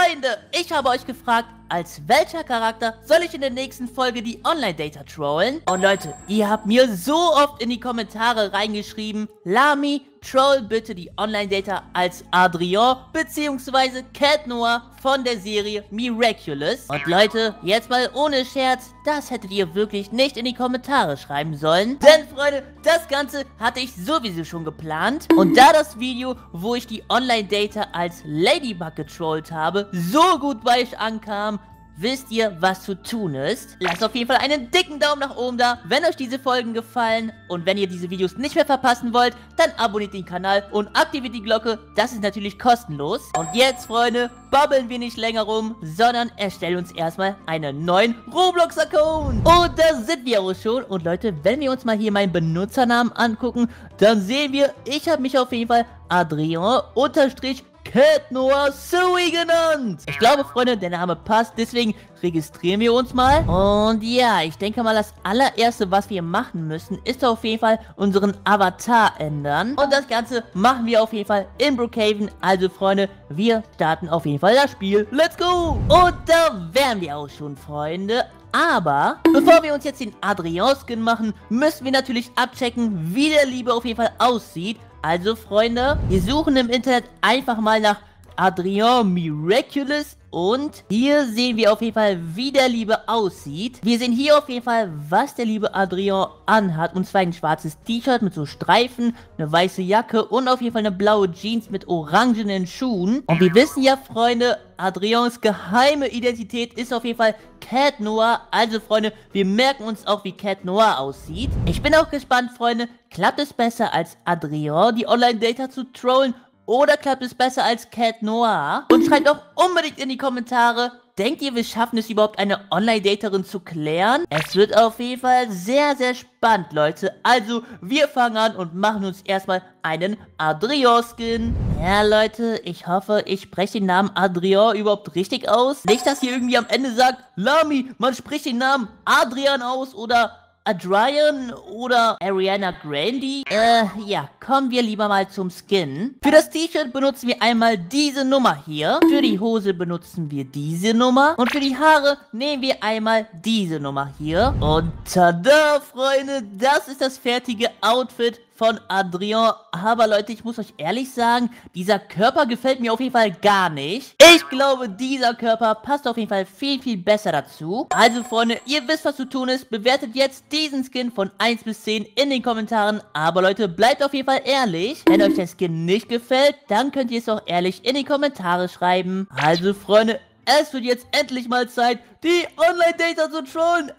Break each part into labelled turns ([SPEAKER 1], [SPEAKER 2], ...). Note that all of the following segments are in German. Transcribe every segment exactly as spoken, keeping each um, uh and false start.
[SPEAKER 1] Freunde, ich habe euch gefragt, als welcher Charakter soll ich in der nächsten Folge die Online-Data trollen? Und Leute, ihr habt mir so oft in die Kommentare reingeschrieben, Lami, troll bitte die Online-Data als Adrien bzw. Cat Noir von der Serie Miraculous. Und Leute, jetzt mal ohne Scherz, das hättet ihr wirklich nicht in die Kommentare schreiben sollen. Denn Freunde, das Ganze hatte ich sowieso schon geplant. Und da das Video, wo ich die Online-Data als Ladybug getrollt habe, so gut bei euch ankam, wisst ihr, was zu tun ist? Lasst auf jeden Fall einen dicken Daumen nach oben da, wenn euch diese Folgen gefallen. Und wenn ihr diese Videos nicht mehr verpassen wollt, dann abonniert den Kanal und aktiviert die Glocke. Das ist natürlich kostenlos. Und jetzt, Freunde, babbeln wir nicht länger rum, sondern erstellen uns erstmal einen neuen Roblox-Account. Und da sind wir auch schon. Und Leute, wenn wir uns mal hier meinen Benutzernamen angucken, dann sehen wir, ich habe mich auf jeden Fall Adrien unterstrich Cat Noir Sui genannt. Ich glaube, Freunde, der Name passt, deswegen registrieren wir uns mal. Und ja, ich denke mal, das allererste, was wir machen müssen, ist auf jeden Fall unseren Avatar ändern. Und das Ganze machen wir auf jeden Fall in Brookhaven. Also, Freunde, wir starten auf jeden Fall das Spiel. Let's go! Und da wären wir auch schon, Freunde. Aber, bevor wir uns jetzt den Adrien-Skin machen, müssen wir natürlich abchecken, wie der Liebe auf jeden Fall aussieht. Also, Freunde, wir suchen im Internet einfach mal nach Adrien Miraculous. Und hier sehen wir auf jeden Fall, wie der Liebe aussieht. Wir sehen hier auf jeden Fall, was der liebe Adrien anhat. Und zwar ein schwarzes T-Shirt mit so Streifen, eine weiße Jacke und auf jeden Fall eine blaue Jeans mit orangenen Schuhen. Und wir wissen ja, Freunde, Adriens geheime Identität ist auf jeden Fall Cat Noir. Also, Freunde, wir merken uns auch, wie Cat Noir aussieht. Ich bin auch gespannt, Freunde. Klappt es besser als Adrien, die Online-Data zu trollen? Oder klappt es besser als Cat Noir? Und schreibt auch unbedingt in die Kommentare, denkt ihr, wir schaffen es überhaupt, eine Online-Daterin zu klären? Es wird auf jeden Fall sehr, sehr spannend, Leute. Also, wir fangen an und machen uns erstmal einen Adrien-Skin. Ja, Leute, ich hoffe, ich spreche den Namen Adrien überhaupt richtig aus. Nicht, dass ihr irgendwie am Ende sagt, Lami, man spricht den Namen Adrian aus oder Adrian oder Ariana Grande? Äh, ja, kommen wir lieber mal zum Skin. Für das T-Shirt benutzen wir einmal diese Nummer hier. Für die Hose benutzen wir diese Nummer. Und für die Haare nehmen wir einmal diese Nummer hier. Und tada, Freunde, das ist das fertige Outfit von Adrien. Aber Leute, ich muss euch ehrlich sagen, dieser Körper gefällt mir auf jeden Fall gar nicht. Ich glaube, dieser Körper passt auf jeden Fall viel, viel besser dazu. Also, Freunde, ihr wisst, was zu tun ist. Bewertet jetzt diesen Skin von eins bis zehn in den Kommentaren. Aber Leute, bleibt auf jeden Fall ehrlich. Wenn euch der Skin nicht gefällt, dann könnt ihr es auch ehrlich in die Kommentare schreiben. Also, Freunde, es wird jetzt endlich mal Zeit, die Online-Data zu trollen.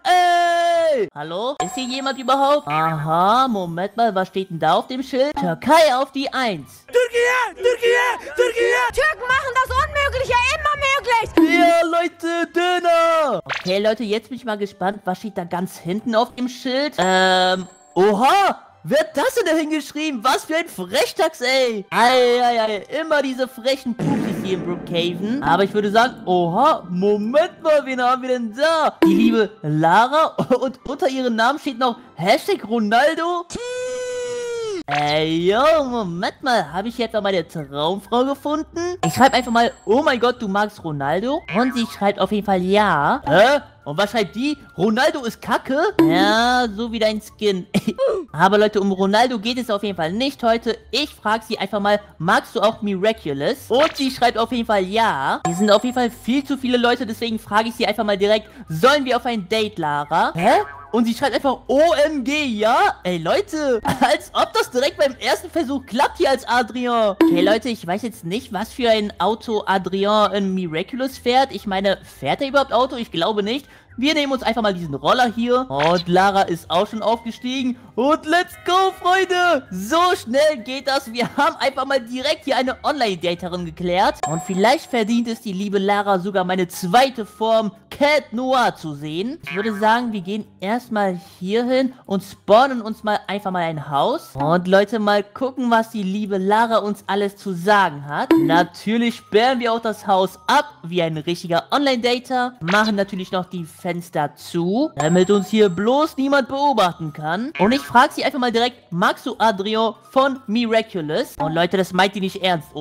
[SPEAKER 1] Ey! Hallo? Ist hier jemand überhaupt? Aha, Moment mal, was steht denn da auf dem Schild? Türkei auf die eins.
[SPEAKER 2] Türkei! Türkei! Türkei!
[SPEAKER 3] Türken machen das Unmögliche immer möglich.
[SPEAKER 1] Ja, Leute, Döner! Okay, Leute, jetzt bin ich mal gespannt, was steht da ganz hinten auf dem Schild? Ähm, oha! Wer hat das denn da hingeschrieben? Was für ein Frechdachs, ey! Eieiei, immer diese frechen Pufis hier in Brookhaven. Aber ich würde sagen, oha, Moment mal, wen haben wir denn da? Die liebe Lara und unter ihrem Namen steht noch Hashtag Ronaldo. Ey, yo, Moment mal, habe ich jetzt mal meine Traumfrau gefunden? Ich schreibe einfach mal, oh mein Gott, du magst Ronaldo? Und sie schreibt auf jeden Fall ja. Hä? Und was schreibt die? Ronaldo ist kacke? Ja, so wie dein Skin. Aber Leute, um Ronaldo geht es auf jeden Fall nicht heute. Ich frage sie einfach mal, magst du auch Miraculous? Und sie schreibt auf jeden Fall ja. Hier sind auf jeden Fall viel zu viele Leute, deswegen frage ich sie einfach mal direkt, sollen wir auf ein Date, Lara? Hä? Und sie schreibt einfach O M G, ja? Ey, Leute, als ob das direkt beim ersten Versuch klappt hier als Adrien. Okay, Leute, ich weiß jetzt nicht, was für ein Auto Adrien in Miraculous fährt. Ich meine, fährt er überhaupt Auto? Ich glaube nicht. Wir nehmen uns einfach mal diesen Roller hier. Und Lara ist auch schon aufgestiegen. Und let's go, Freunde. So schnell geht das. Wir haben einfach mal direkt hier eine Online-Daterin geklärt. Und vielleicht verdient es die liebe Lara sogar meine zweite Form, Cat Noir, zu sehen. Ich würde sagen, wir gehen erstmal hier hin und spawnen uns mal einfach mal ein Haus. Und Leute, mal gucken, was die liebe Lara uns alles zu sagen hat. Natürlich sperren wir auch das Haus ab, wie ein richtiger Online-Dater. Machen natürlich noch die Fenster zu, damit uns hier bloß niemand beobachten kann. Und ich frage sie einfach mal direkt, magst du Adrien von Miraculous? Und Leute, das meint die nicht ernst, oder?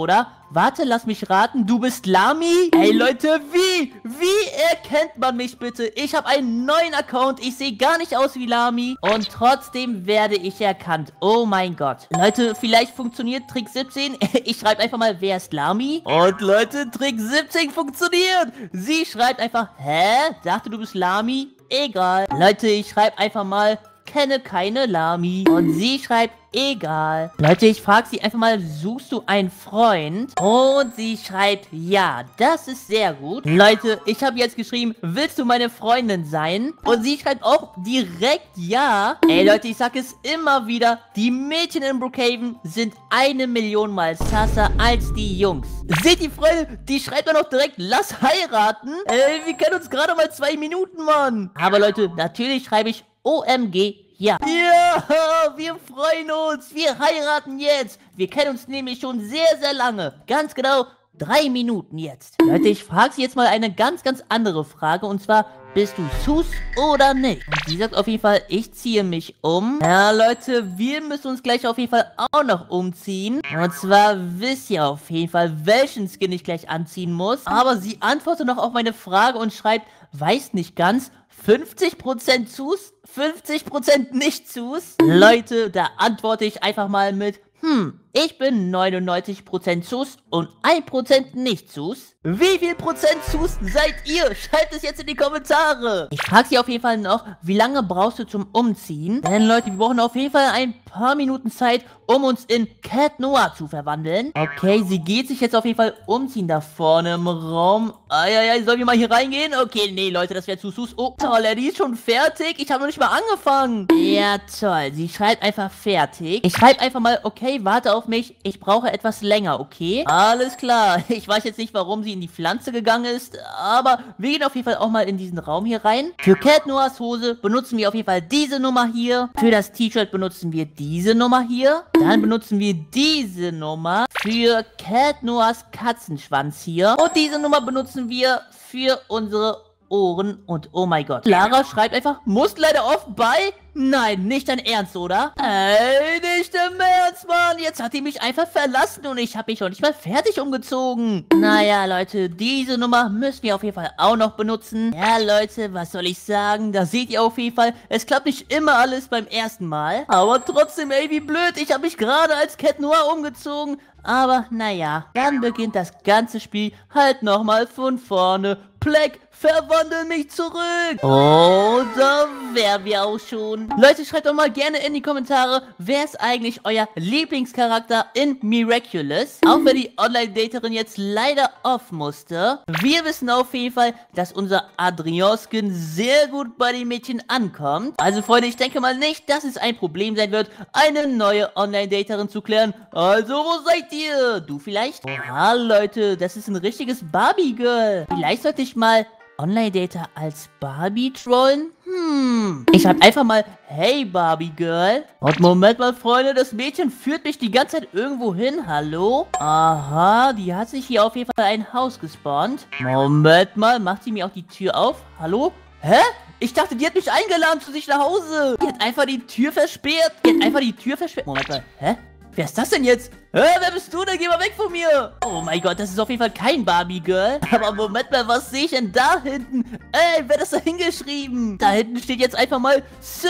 [SPEAKER 1] Warte, lass mich raten, du bist Lami? Ey, Leute, wie? Wie erkennt man mich bitte? Ich habe einen neuen Account, ich sehe gar nicht aus wie Lami und trotzdem werde ich erkannt. Oh mein Gott. Leute, vielleicht funktioniert Trick siebzehn. Ich schreibe einfach mal, wer ist Lami? Und Leute, Trick siebzehn funktioniert. Sie schreibt einfach, hä? Dachte, du bist Lami? Egal. Leute, ich schreibe einfach mal, kenne keine Lami. Und sie schreibt, egal. Leute, ich frage sie einfach mal, suchst du einen Freund? Und sie schreibt, ja, das ist sehr gut. Leute, ich habe jetzt geschrieben, willst du meine Freundin sein? Und sie schreibt auch direkt ja. Ey, Leute, ich sag es immer wieder, die Mädchen in Brookhaven sind eine Million mal sasser als die Jungs. Seht die Freunde, die schreibt dann auch direkt, lass heiraten. Ey, wir kennen uns gerade mal zwei Minuten, Mann. Aber Leute, natürlich schreibe ich O M G, ja. Ja, wir freuen uns. Wir heiraten jetzt. Wir kennen uns nämlich schon sehr, sehr lange. Ganz genau drei Minuten jetzt. Leute, ich frage Sie jetzt mal eine ganz, ganz andere Frage. Und zwar, bist du Sus oder nicht? Und sie sagt auf jeden Fall, ich ziehe mich um. Ja, Leute, wir müssen uns gleich auf jeden Fall auch noch umziehen. Und zwar wisst ihr auf jeden Fall, welchen Skin ich gleich anziehen muss. Aber sie antwortet noch auf meine Frage und schreibt, weiß nicht ganz, fünfzig Prozent Sus, fünfzig Prozent nicht Sus. Leute, da antworte ich einfach mal mit, hm, ich bin neunundneunzig Prozent Sus und ein Prozent nicht Sus. Wie viel Prozent Sus seid ihr? Schreibt es jetzt in die Kommentare. Ich frage sie auf jeden Fall noch, wie lange brauchst du zum Umziehen? Denn Leute, wir brauchen auf jeden Fall ein paar Minuten Zeit, um uns in Cat Noir zu verwandeln. Okay, sie geht sich jetzt auf jeden Fall umziehen da vorne im Raum. Eieiei, sollen wir mal hier reingehen? Okay, nee, Leute, das wäre zu Sus. Oh, toll, die ist schon fertig. Ich habe noch nicht mal angefangen. Ja, toll. Sie schreibt einfach fertig. Ich schreibe einfach mal, okay, warte auf mich. Ich brauche etwas länger, okay? Alles klar. Ich weiß jetzt nicht, warum sie in die Pflanze gegangen ist, aber wir gehen auf jeden Fall auch mal in diesen Raum hier rein. Für Cat Noirs Hose benutzen wir auf jeden Fall diese Nummer hier. Für das T-Shirt benutzen wir diese Nummer hier. Dann benutzen wir diese Nummer für Cat Noirs Katzenschwanz hier. Und diese Nummer benutzen wir für unsere Ohren und oh mein Gott. Lara schreibt einfach, muss leider oft bei? Nein, nicht dein Ernst, oder? Ey, nicht im Ernst, Mann. Jetzt hat die mich einfach verlassen und ich habe mich noch nicht mal fertig umgezogen. Naja, Leute, diese Nummer müssen wir auf jeden Fall auch noch benutzen. Ja, Leute, was soll ich sagen? Da seht ihr auf jeden Fall, es klappt nicht immer alles beim ersten Mal. Aber trotzdem, ey, wie blöd. Ich habe mich gerade als Cat Noir umgezogen. Aber naja, dann beginnt das ganze Spiel halt nochmal von vorne. Pleck, verwandel mich zurück. Oh, da wären wir auch schon. Leute, schreibt doch mal gerne in die Kommentare, wer ist eigentlich euer Lieblingscharakter in Miraculous? Auch wenn die Online-Daterin jetzt leider off musste. Wir wissen auf jeden Fall, dass unser Adrian-Skin sehr gut bei den Mädchen ankommt. Also Freunde, ich denke mal nicht, dass es ein Problem sein wird, eine neue Online-Daterin zu klären. Also, wo seid ihr? Du vielleicht? Oha, Leute, das ist ein richtiges Barbie-Girl. Vielleicht sollte ich mal Online-Dater als Barbie trollen? Hm. Ich schreibe einfach mal, hey Barbie Girl. Und Moment mal, Freunde, das Mädchen führt mich die ganze Zeit irgendwo hin. Hallo? Aha, die hat sich hier auf jeden Fall ein Haus gespawnt. Moment mal, macht sie mir auch die Tür auf? Hallo? Hä? Ich dachte, die hat mich eingeladen zu sich nach Hause. Die hat einfach die Tür versperrt. Die hat einfach die Tür versperrt. Moment mal, hä? Wer ist das denn jetzt? Hä, wer bist du denn? Geh mal weg von mir. Oh mein Gott, das ist auf jeden Fall kein Barbie-Girl. Aber Moment mal, was sehe ich denn da hinten? Ey, wer hat das da hingeschrieben? Da hinten steht jetzt einfach mal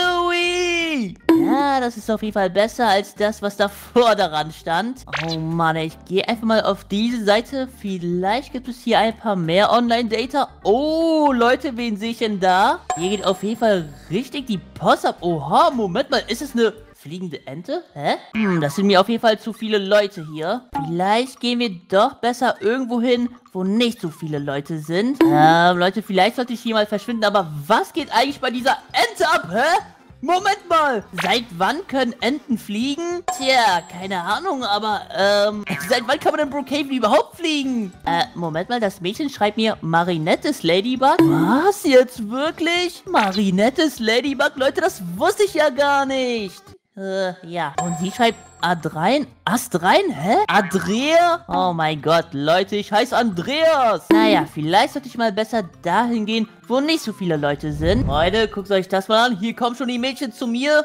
[SPEAKER 1] Zoe. Ja, das ist auf jeden Fall besser als das, was davor daran stand. Oh Mann, ich gehe einfach mal auf diese Seite. Vielleicht gibt es hier ein paar mehr Online-Dater. Oh, Leute, wen sehe ich denn da? Hier geht auf jeden Fall richtig die Post ab. Oha, Moment mal, ist es eine fliegende Ente? Hä? Hm, das sind mir auf jeden Fall zu viele Leute hier. Vielleicht gehen wir doch besser irgendwo hin, wo nicht so viele Leute sind. Ähm, Leute, vielleicht sollte ich hier mal verschwinden, aber was geht eigentlich bei dieser Ente ab, hä? Moment mal! Seit wann können Enten fliegen? Tja, keine Ahnung, aber, ähm... seit wann kann man in Brookhaven überhaupt fliegen? Äh, Moment mal, das Mädchen schreibt mir Marinettes Ladybug. Was, jetzt wirklich? Marinettes Ladybug? Leute, das wusste ich ja gar nicht. Äh, ja. Und sie schreibt Adrein? Astrein? Hä? Andrea? Oh mein Gott, Leute, ich heiße Andreas. Naja, vielleicht sollte ich mal besser dahin gehen, wo nicht so viele Leute sind. Leute, guckt euch das mal an. Hier kommen schon die Mädchen zu mir.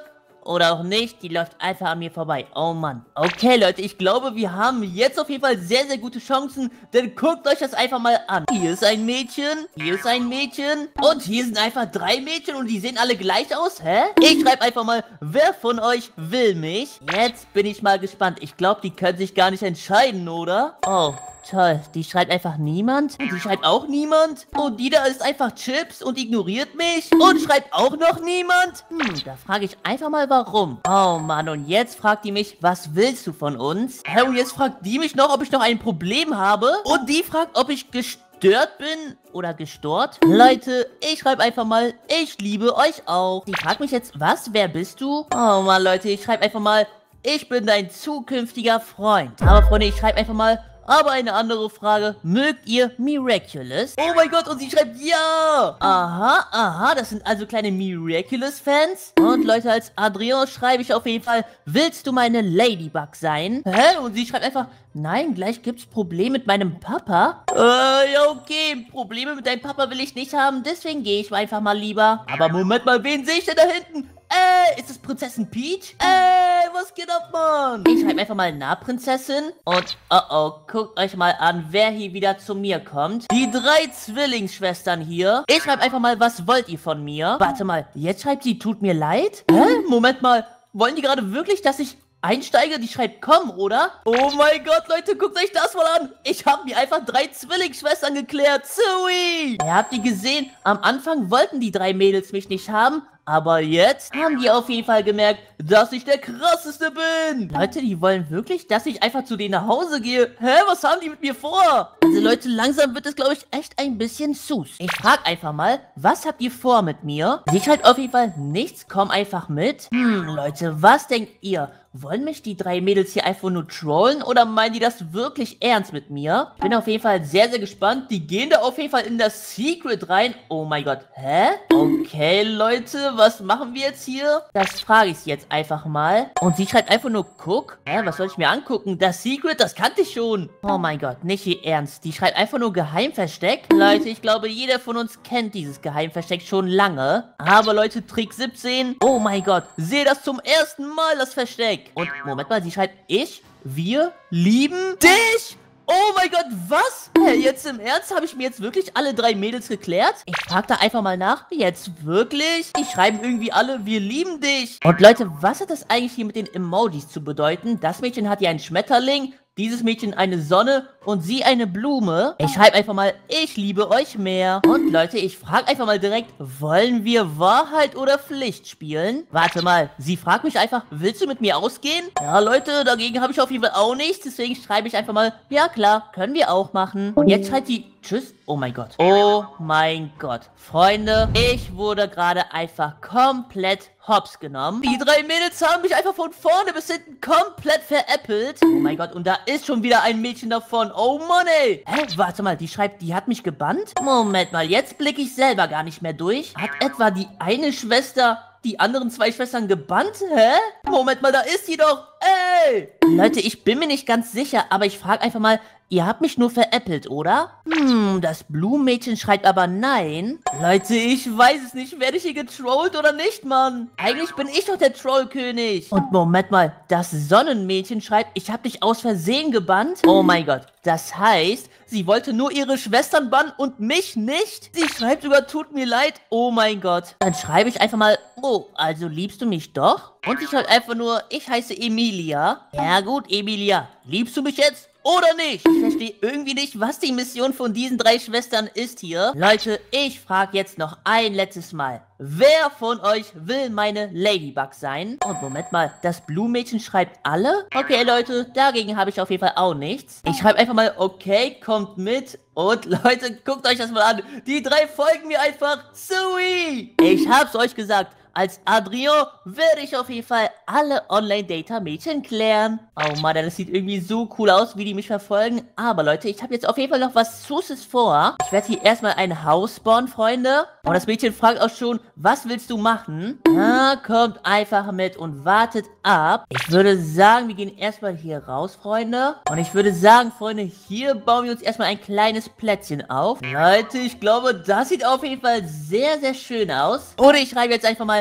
[SPEAKER 1] oder auch nicht, die läuft einfach an mir vorbei. Oh Mann. Okay, Leute, ich glaube, wir haben jetzt auf jeden Fall sehr, sehr gute Chancen, denn guckt euch das einfach mal an. Hier ist ein Mädchen, hier ist ein Mädchen und hier sind einfach drei Mädchen und die sehen alle gleich aus. Hä? Ich schreibe einfach mal, wer von euch will mich? Jetzt bin ich mal gespannt. Ich glaube, die können sich gar nicht entscheiden, oder? Oh, toll. Die schreibt einfach niemand. Und die schreibt auch niemand. Und die da ist einfach Chips und ignoriert mich. Und schreibt auch noch niemand. Hm, da frage ich einfach mal, warum. Oh Mann, und jetzt fragt die mich, was willst du von uns? Hä, und jetzt fragt die mich noch, ob ich noch ein Problem habe. Und die fragt, ob ich gestört bin oder gestört. Leute, ich schreibe einfach mal, ich liebe euch auch. Die fragt mich jetzt, was, wer bist du? Oh Mann, Leute, ich schreibe einfach mal, ich bin dein zukünftiger Freund. Aber Freunde, ich schreibe einfach mal, aber eine andere Frage. Mögt ihr Miraculous? Oh mein Gott, und sie schreibt ja. Aha, aha, das sind also kleine Miraculous-Fans. Und Leute, als Adrian schreibe ich auf jeden Fall, willst du meine Ladybug sein? Hä? Und sie schreibt einfach, nein, gleich gibt's Probleme mit meinem Papa. Äh, ja, okay. Probleme mit deinem Papa will ich nicht haben, deswegen gehe ich einfach mal lieber. Aber Moment mal, wen sehe ich denn da hinten? Äh, ist das Prinzessin Peach? Äh, was geht ab, Mann? Ich schreibe einfach mal, na, Prinzessin. Und, oh oh, guckt euch mal an, wer hier wieder zu mir kommt. Die drei Zwillingsschwestern hier. Ich schreibe einfach mal, was wollt ihr von mir? Warte mal, jetzt schreibt sie, tut mir leid? Hä? Moment mal, wollen die gerade wirklich, dass ich einsteige? Die schreibt komm, oder? Oh mein Gott, Leute, guckt euch das mal an. Ich habe mir einfach drei Zwillingsschwestern geklärt. Sweet. Ihr habt die gesehen, am Anfang wollten die drei Mädels mich nicht haben. Aber jetzt haben die auf jeden Fall gemerkt, dass ich der krasseste bin. Leute, die wollen wirklich, dass ich einfach zu denen nach Hause gehe. Hä, was haben die mit mir vor? Also Leute, langsam wird es, glaube ich, echt ein bisschen sus. Ich frage einfach mal, was habt ihr vor mit mir? Sie schreibt auf jeden Fall nichts, komm einfach mit. Hm, Leute, was denkt ihr? Wollen mich die drei Mädels hier einfach nur trollen oder meinen die das wirklich ernst mit mir? Ich bin auf jeden Fall sehr, sehr gespannt. Die gehen da auf jeden Fall in das Secret rein. Oh mein Gott. Hä? Okay, Leute, was machen wir jetzt hier? Das frage ich sie jetzt einfach mal. Und sie schreibt einfach nur, guck. Hä, was soll ich mir angucken? Das Secret, das kannte ich schon. Oh mein Gott, nicht ihr Ernst. Die schreibt einfach nur Geheimversteck. Leute, ich glaube, jeder von uns kennt dieses Geheimversteck schon lange. Aber Leute, Trick siebzehn. Oh mein Gott, sehe das zum ersten Mal, das Versteck. Und, Moment mal, sie schreibt, ich, wir lieben dich. Oh mein Gott, was? Hey, jetzt im Ernst, habe ich mir jetzt wirklich alle drei Mädels geklärt? Ich frage da einfach mal nach, jetzt wirklich? Die schreiben irgendwie alle, wir lieben dich. Und Leute, was hat das eigentlich hier mit den Emojis zu bedeuten? Das Mädchen hat hier einen Schmetterling, dieses Mädchen eine Sonne und sie eine Blume. Ich schreibe einfach mal, ich liebe euch mehr. Und Leute, ich frage einfach mal direkt, wollen wir Wahrheit oder Pflicht spielen? Warte mal, sie fragt mich einfach, willst du mit mir ausgehen? Ja, Leute, dagegen habe ich auf jeden Fall auch nichts. Deswegen schreibe ich einfach mal, ja klar, können wir auch machen. Und jetzt schreibt sie, tschüss. Oh mein Gott. Oh mein Gott. Freunde, ich wurde gerade einfach komplett hops genommen. Die drei Mädels haben mich einfach von vorne bis hinten komplett veräppelt. Oh mein Gott, und da ist schon wieder ein Mädchen davon. Oh Mann, ey. Hä, warte mal, die schreibt, die hat mich gebannt? Moment mal, jetzt blicke ich selber gar nicht mehr durch. Hat etwa die eine Schwester die anderen zwei Schwestern gebannt? Hä? Moment mal, da ist sie doch. Ey! Leute, ich bin mir nicht ganz sicher, aber ich frage einfach mal, ihr habt mich nur veräppelt, oder? Hm, das Blumenmädchen schreibt aber nein. Leute, ich weiß es nicht. Werde ich hier getrollt oder nicht, Mann? Eigentlich bin ich doch der Trollkönig. Und Moment mal, das Sonnenmädchen schreibt, ich habe dich aus Versehen gebannt. Oh mein Gott. Das heißt, sie wollte nur ihre Schwestern bannen und mich nicht? Sie schreibt sogar, tut mir leid. Oh mein Gott. Dann schreibe ich einfach mal, oh, also liebst du mich doch? Und ich schreibe einfach nur, ich heiße Emilia. Ja gut, Emilia. Liebst du mich jetzt? Oder nicht? Ich verstehe irgendwie nicht, was die Mission von diesen drei Schwestern ist hier. Leute, ich frage jetzt noch ein letztes Mal. Wer von euch will meine Ladybug sein? Und Moment mal, das Blumenmädchen schreibt alle? Okay, Leute, dagegen habe ich auf jeden Fall auch nichts. Ich schreibe einfach mal, okay, kommt mit. Und Leute, guckt euch das mal an. Die drei folgen mir einfach. Sweet! Ich hab's euch gesagt. Als Adrian werde ich auf jeden Fall alle Online-Data-Mädchen klären. Oh Mann, das sieht irgendwie so cool aus, wie die mich verfolgen. Aber Leute, ich habe jetzt auf jeden Fall noch was Süßes vor. Ich werde hier erstmal ein Haus bauen, Freunde. Und das Mädchen fragt auch schon, was willst du machen? Na, kommt einfach mit und wartet ab. Ich würde sagen, wir gehen erstmal hier raus, Freunde. Und ich würde sagen, Freunde, hier bauen wir uns erstmal ein kleines Plätzchen auf. Leute, ich glaube, das sieht auf jeden Fall sehr, sehr schön aus. Oder ich schreibe jetzt einfach mal,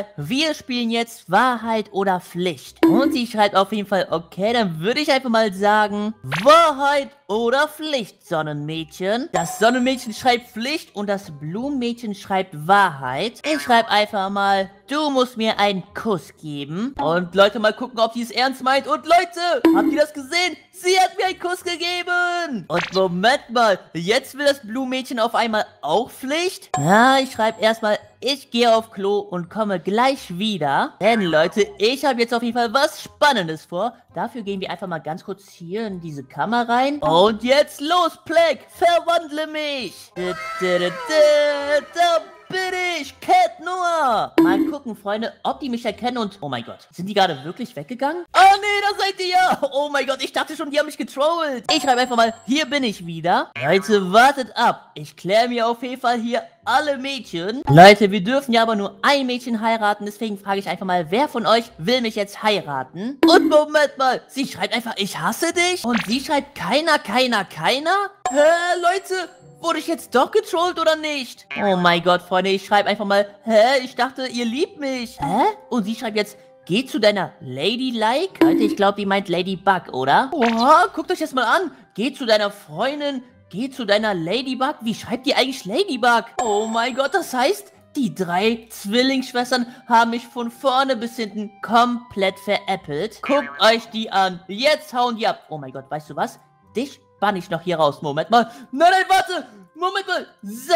[SPEAKER 1] wir spielen jetzt Wahrheit oder Pflicht. Und sie schreibt auf jeden Fall, okay, dann würde ich einfach mal sagen, Wahrheit oder Pflicht, Sonnenmädchen. Das Sonnenmädchen schreibt Pflicht und das Blumenmädchen schreibt Wahrheit. Ich schreibe einfach mal, du musst mir einen Kuss geben. Und Leute, mal gucken, ob die es ernst meint. Und Leute, habt ihr das gesehen? Sie hat mir einen Kuss gegeben. Und Moment mal, jetzt will das Blumenmädchen auf einmal auch Pflicht? Ja, ich schreibe erstmal, ich gehe auf Klo und komme gleich wieder. Denn Leute, ich habe jetzt auf jeden Fall was Spannendes vor. Dafür gehen wir einfach mal ganz kurz hier in diese Kammer rein. Und jetzt los, Pleck, verwandle mich. Da, da, da, da, da bin ich, Cat Noir. Mal gucken, Freunde, ob die mich erkennen und... Oh mein Gott, sind die gerade wirklich weggegangen? Oh nee, da seid ihr ja. Oh mein Gott, ich dachte schon, die haben mich getrollt. Ich schreibe einfach mal, hier bin ich wieder. Leute, wartet ab. Ich kläre mir auf jeden Fall hier alle Mädchen. Leute, wir dürfen ja aber nur ein Mädchen heiraten. Deswegen frage ich einfach mal, wer von euch will mich jetzt heiraten? Und Moment mal, sie schreibt einfach, ich hasse dich. Und sie schreibt, keiner, keiner, keiner? Hä, Leute... Wurde ich jetzt doch getrollt oder nicht? Oh mein Gott, Freunde, ich schreibe einfach mal, hä, ich dachte, ihr liebt mich. Hä? Und sie schreibt jetzt, geh zu deiner Ladylike? Leute, ich glaube, die meint Ladybug, oder? Oha, guckt euch das mal an. Geh zu deiner Freundin, geh zu deiner Ladybug. Wie schreibt die eigentlich Ladybug? Oh mein Gott, das heißt... Die drei Zwillingsschwestern haben mich von vorne bis hinten komplett veräppelt. Guckt euch die an. Jetzt hauen die ab. Oh mein Gott, weißt du was? Dich bann ich noch hier raus. Moment mal. Nein, nein, warte. Moment mal. So.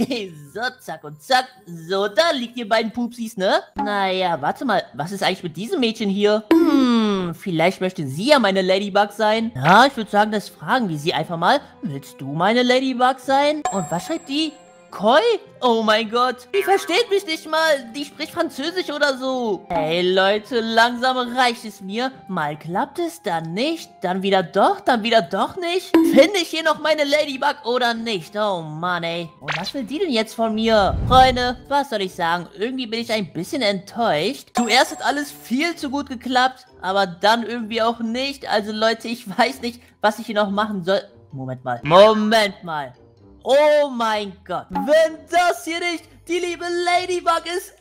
[SPEAKER 1] So, zack und zack. So, da liegt ihr beiden Pupsis, ne? Naja, warte mal. Was ist eigentlich mit diesem Mädchen hier? Hm, vielleicht möchte sie ja meine Ladybug sein. Ja, ich würde sagen, das fragen wir sie einfach mal. Willst du meine Ladybug sein? Und was schreibt die? Koi? Oh mein Gott, die versteht mich nicht mal. Die spricht Französisch oder so. Hey Leute, langsam reicht es mir. Mal klappt es, dann nicht. Dann wieder doch, dann wieder doch nicht. Finde ich hier noch meine Ladybug oder nicht? Oh Mann, ey. Und was will die denn jetzt von mir? Freunde, was soll ich sagen? Irgendwie bin ich ein bisschen enttäuscht. Zuerst hat alles viel zu gut geklappt, aber dann irgendwie auch nicht. Also Leute, ich weiß nicht, was ich hier noch machen soll. Moment mal. Moment mal. Oh mein Gott. Wenn das hier nicht die liebe Ladybug ist.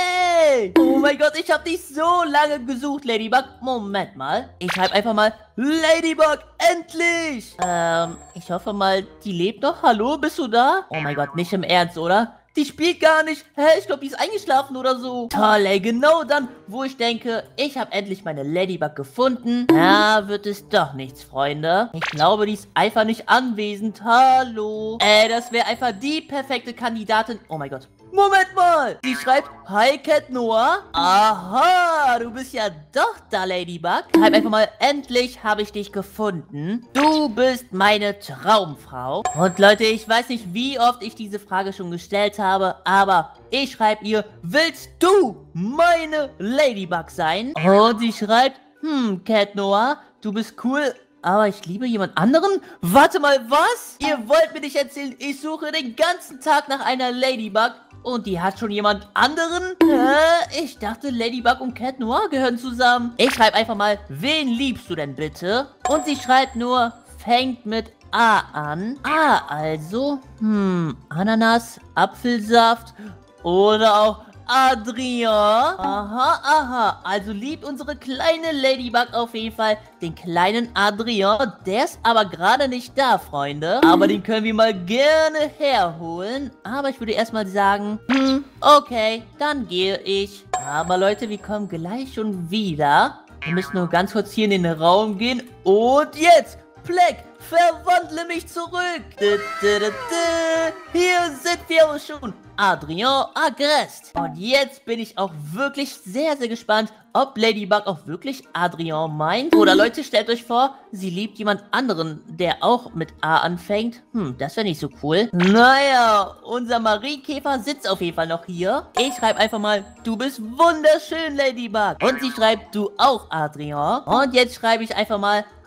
[SPEAKER 1] Ey. Oh mein Gott, ich habe dich so lange gesucht, Ladybug. Moment mal. Ich schreibe einfach mal Ladybug, endlich. Ähm, ich hoffe mal, die lebt noch. Hallo, bist du da? Oh mein Gott, nicht im Ernst, oder? Die spielt gar nicht. Hä, ich glaube, die ist eingeschlafen oder so. Toll, ey, genau dann, wo ich denke, ich habe endlich meine Ladybug gefunden. Ja, wird es doch nichts, Freunde. Ich glaube, die ist einfach nicht anwesend. Hallo. Ey, das wäre einfach die perfekte Kandidatin. Oh mein Gott. Moment mal! Sie schreibt, hi Cat Noir. Aha, du bist ja doch da, Ladybug. Schreib einfach mal, endlich habe ich dich gefunden. Du bist meine Traumfrau. Und Leute, ich weiß nicht, wie oft ich diese Frage schon gestellt habe, aber ich schreibe ihr, willst du meine Ladybug sein? Und sie schreibt, hm, Cat Noir, du bist cool, aber ich liebe jemand anderen? Warte mal, was? Ihr wollt mir nicht erzählen, ich suche den ganzen Tag nach einer Ladybug und die hat schon jemand anderen? Hä? Ich dachte, Ladybug und Cat Noir gehören zusammen. Ich schreibe einfach mal, wen liebst du denn bitte? Und sie schreibt nur, fängt mit A an. A also, hm, Ananas, Apfelsaft oder auch Adrien. Aha, aha. Also liebt unsere kleine Ladybug auf jeden Fall den kleinen Adrien. Der ist aber gerade nicht da, Freunde. Aber den können wir mal gerne herholen. Aber ich würde erstmal sagen, hm, okay, dann gehe ich. Aber Leute, wir kommen gleich schon wieder. Wir müssen nur ganz kurz hier in den Raum gehen. Und jetzt, Pleck, verwandle mich zurück. Hier sind wir auch schon. Adrien Agreste. Und jetzt bin ich auch wirklich sehr, sehr gespannt, ob Ladybug auch wirklich Adrien meint. Oder Leute, stellt euch vor, sie liebt jemand anderen, der auch mit A anfängt. Hm, das wäre nicht so cool. Naja, unser Mariekäfer sitzt auf jeden Fall noch hier. Ich schreibe einfach mal, du bist wunderschön, Ladybug. Und sie schreibt, du auch, Adrien. Und jetzt schreibe ich einfach mal,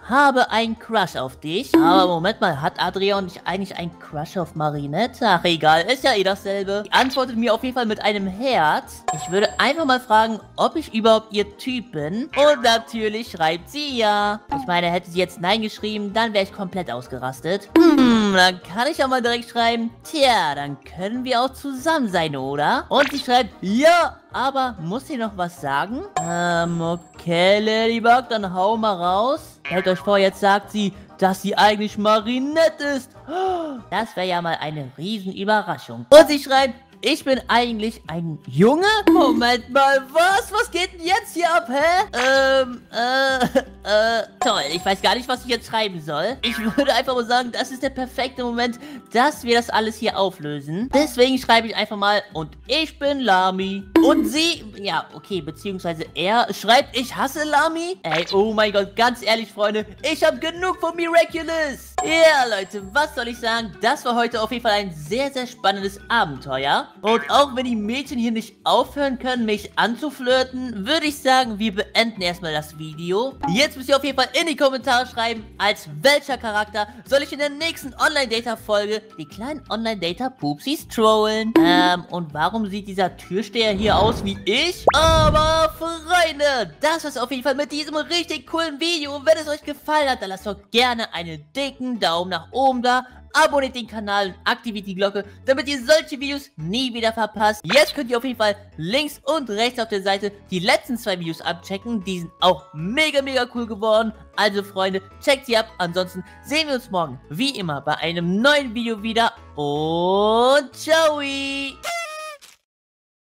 [SPEAKER 1] habe einen Crush auf dich. Aber Moment mal, hat Adrian nicht eigentlich einen Crush auf Marinette? Ach, egal, ist ja eh dasselbe. Die antwortet mir auf jeden Fall mit einem Herz. Ich würde einfach mal fragen, ob ich überhaupt ihr Typ bin. Und natürlich schreibt sie ja. Ich meine, hätte sie jetzt Nein geschrieben, dann wäre ich komplett ausgerastet. Hm, dann kann ich auch mal direkt schreiben, tja, dann können wir auch zusammen sein, oder? Und sie schreibt, ja, aber muss sie noch was sagen? Ähm, okay, Ladybug, dann hau mal raus. Stellt euch vor, jetzt sagt sie, dass sie eigentlich Marinette ist. Das wäre ja mal eine Riesenüberraschung. Und sie schreibt, ich bin eigentlich ein Junge? Moment mal, was? Was geht denn jetzt hier ab, hä? Ähm, äh, äh, toll. Ich weiß gar nicht, was ich jetzt schreiben soll. Ich würde einfach mal sagen, das ist der perfekte Moment, dass wir das alles hier auflösen. Deswegen schreibe ich einfach mal, und ich bin Lami. Und sie, ja, okay, beziehungsweise er schreibt, ich hasse Lami. Ey, oh mein Gott, ganz ehrlich, Freunde, ich habe genug von Miraculous. Ja, Leute, was soll ich sagen? Das war heute auf jeden Fall ein sehr, sehr spannendes Abenteuer. Und auch wenn die Mädchen hier nicht aufhören können, mich anzuflirten, würde ich sagen, wir beenden erstmal das Video. Jetzt müsst ihr auf jeden Fall in die Kommentare schreiben, als welcher Charakter soll ich in der nächsten Online-Data-Folge die kleinen Online-Data-Pupsis trollen. Ähm, und warum sieht dieser Türsteher hier aus wie ich? Aber Freunde, das war's auf jeden Fall mit diesem richtig coolen Video. Und wenn es euch gefallen hat, dann lasst doch gerne einen dicken Daumen nach oben da. Abonniert den Kanal und aktiviert die Glocke, damit ihr solche Videos nie wieder verpasst. Jetzt könnt ihr auf jeden Fall links und rechts auf der Seite die letzten zwei Videos abchecken. Die sind auch mega, mega cool geworden. Also Freunde, checkt sie ab. Ansonsten sehen wir uns morgen wie immer bei einem neuen Video wieder. Und ciao!